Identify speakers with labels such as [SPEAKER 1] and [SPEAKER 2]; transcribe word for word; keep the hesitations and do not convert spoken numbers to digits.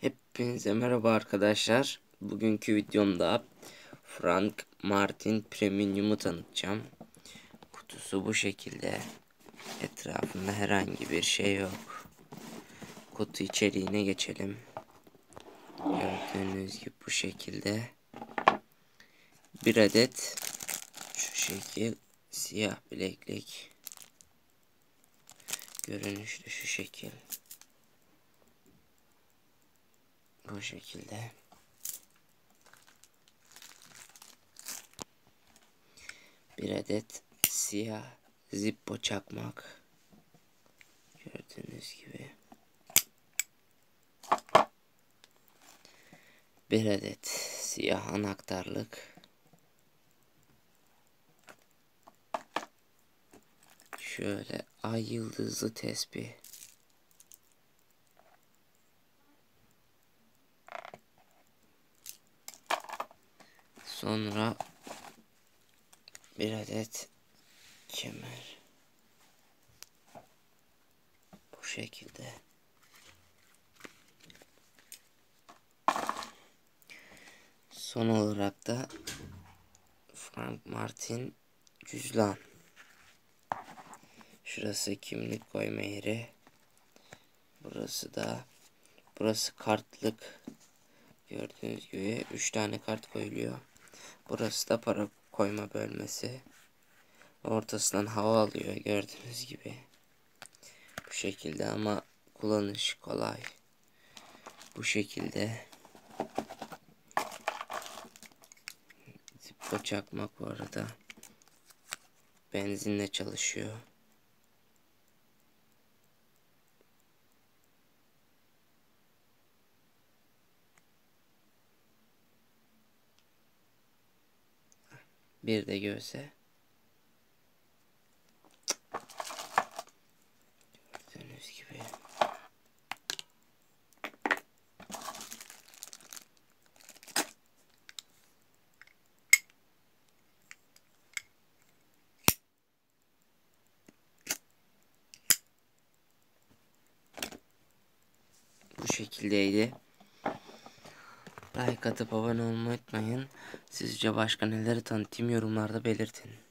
[SPEAKER 1] Hepinize merhaba arkadaşlar. Bugünkü videomda Frank Martin Premium'u tanıtacağım. Kutusu bu şekilde. Etrafında herhangi bir şey yok. Kutu içeriğine geçelim. Gördüğünüz gibi bu şekilde. Bir adet şu şekil siyah bileklik. Görünüşü şu şekil. Bu şekilde. Bir adet siyah Zippo çakmak. Gördüğünüz gibi. Bir adet siyah anahtarlık. Şöyle ay yıldızlı tespih. Sonra bir adet kemer. Bu şekilde. Son olarak da Frank Martin cüzdan. Şurası kimlik koyma yeri. Burası da burası kartlık. Gördüğünüz gibi üç tane kart koyuluyor. Burası da para koyma bölmesi. Ortasından hava alıyor gördüğünüz gibi. Bu şekilde ama kullanış kolay. Bu şekilde. Zippo çakmak bu arada. Benzinle çalışıyor. Bir de göğse. Gördüğünüz gibi. Bu şekildeydi. Like atıp abone olmayı unutmayın. Sizce başka neleri tanıtayım yorumlarda belirtin.